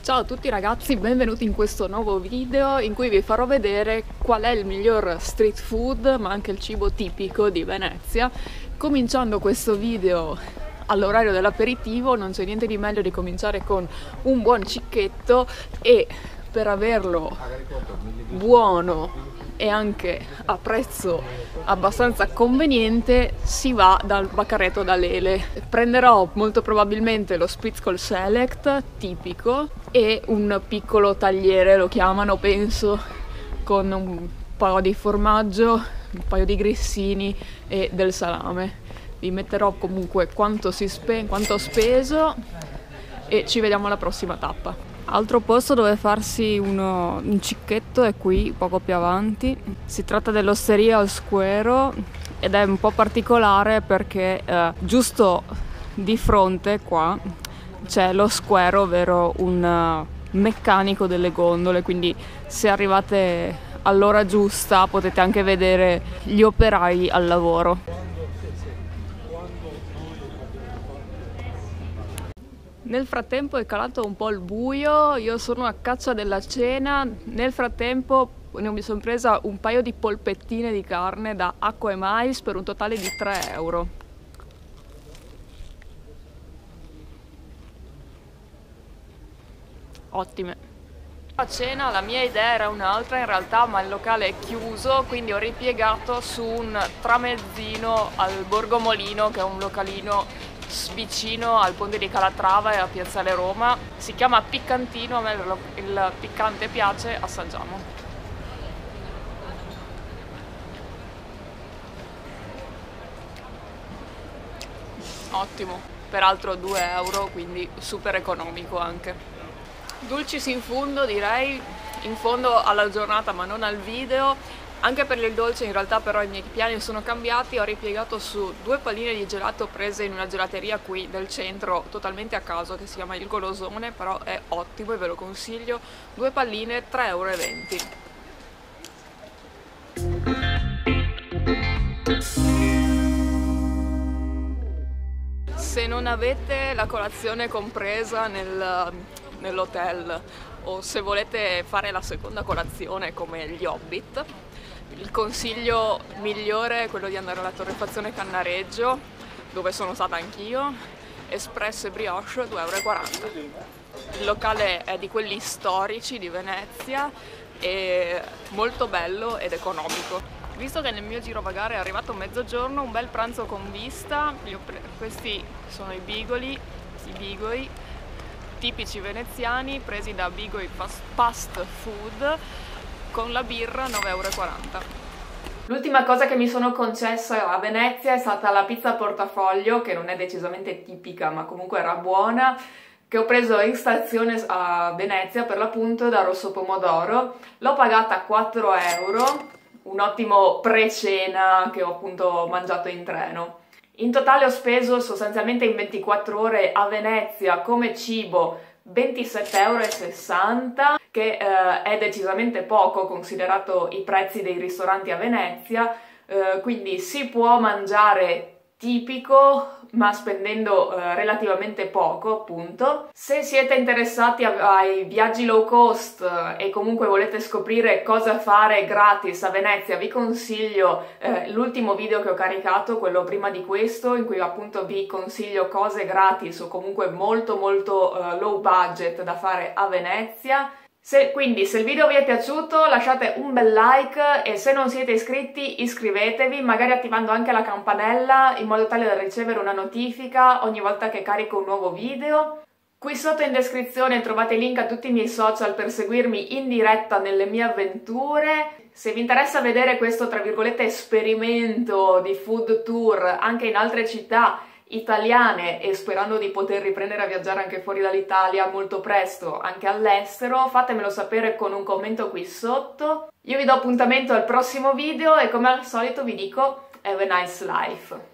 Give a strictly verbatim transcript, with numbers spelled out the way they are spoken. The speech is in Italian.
Ciao a tutti ragazzi, benvenuti in questo nuovo video in cui vi farò vedere qual è il miglior street food ma anche il cibo tipico di Venezia. Cominciando questo video all'orario dell'aperitivo, non c'è niente di meglio di cominciare con un buon cicchetto e per averlo buono e anche a prezzo abbastanza conveniente si va dal Baccaretto da Lele. Prenderò molto probabilmente lo Spritzkol Select tipico e un piccolo tagliere, lo chiamano penso, con un po' di formaggio, un paio di grissini e del salame. Vi metterò comunque quanto, si spe- quanto ho speso e ci vediamo alla prossima tappa. Altro posto dove farsi uno, un cicchetto è qui, poco più avanti. Si tratta dell'Osteria al Squero ed è un po' particolare perché eh, giusto di fronte qua c'è lo Squero, ovvero un uh, meccanico delle gondole, quindi se arrivate all'ora giusta potete anche vedere gli operai al lavoro. Nel frattempo è calato un po' il buio, io sono a caccia della cena. Nel frattempo mi sono presa un paio di polpettine di carne da Acqua e Mais per un totale di tre euro. Ottime. A cena la mia idea era un'altra in realtà, ma il locale è chiuso, quindi ho ripiegato su un tramezzino al Borgo Molino, che è un localino vicino al ponte di Calatrava e a Piazzale Roma. Si chiama Piccantino, a me il piccante piace, assaggiamo. Ottimo, peraltro due euro, quindi super economico anche. Dulcis in fondo, direi, in fondo alla giornata ma non al video. Anche per il dolce in realtà però i miei piani sono cambiati, ho ripiegato su due palline di gelato prese in una gelateria qui del centro, totalmente a caso, che si chiama Il Golosone, però è ottimo e ve lo consiglio. Due palline, tre euro e venti. Se non avete la colazione compresa nel, nell'hotel o se volete fare la seconda colazione come gli Hobbit, il consiglio migliore è quello di andare alla Torrefazione Cannareggio, dove sono stata anch'io, espresso e brioche due euro e quaranta. Il locale è di quelli storici di Venezia, è molto bello ed economico. Visto che nel mio girovagare è arrivato mezzogiorno, un bel pranzo con vista. Io pre- questi sono i bigoli, i bigoi tipici veneziani presi da Bigoi Fast, Fast Food, con la birra nove euro e quaranta. L'ultima cosa che mi sono concessa a Venezia è stata la pizza portafoglio, che non è decisamente tipica ma comunque era buona, che ho preso in stazione a Venezia per l'appunto da Rosso Pomodoro. L'ho pagata quattro euro, un ottimo pre-cena che ho appunto mangiato in treno. In totale ho speso sostanzialmente in ventiquattro ore a Venezia come cibo ventisette euro e sessanta, che eh, è decisamente poco considerato i prezzi dei ristoranti a Venezia, eh, quindi si può mangiare tipico ma spendendo eh, relativamente poco, appunto. Se siete interessati a, ai viaggi low cost eh, e comunque volete scoprire cosa fare gratis a Venezia, vi consiglio eh, l'ultimo video che ho caricato, quello prima di questo, in cui appunto vi consiglio cose gratis o comunque molto molto eh, low budget da fare a Venezia. Se, quindi se il video vi è piaciuto lasciate un bel like e se non siete iscritti iscrivetevi, magari attivando anche la campanella in modo tale da ricevere una notifica ogni volta che carico un nuovo video. Qui sotto in descrizione trovate link a tutti i miei social per seguirmi in diretta nelle mie avventure. Se vi interessa vedere questo tra virgolette esperimento di food tour anche in altre città italiane e sperando di poter riprendere a viaggiare anche fuori dall'Italia molto presto, anche all'estero, fatemelo sapere con un commento qui sotto. Io vi do appuntamento al prossimo video e come al solito vi dico have a nice life.